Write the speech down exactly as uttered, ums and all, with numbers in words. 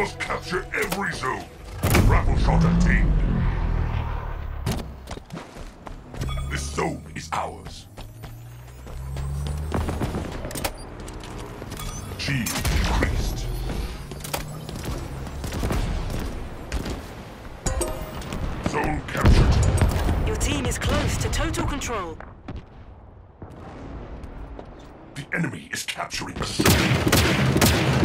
must capture every zone. Raffle shot obtained. This zone is ours. Shield increased. Zone captured. Your team is close to total control. The enemy is capturing a zone.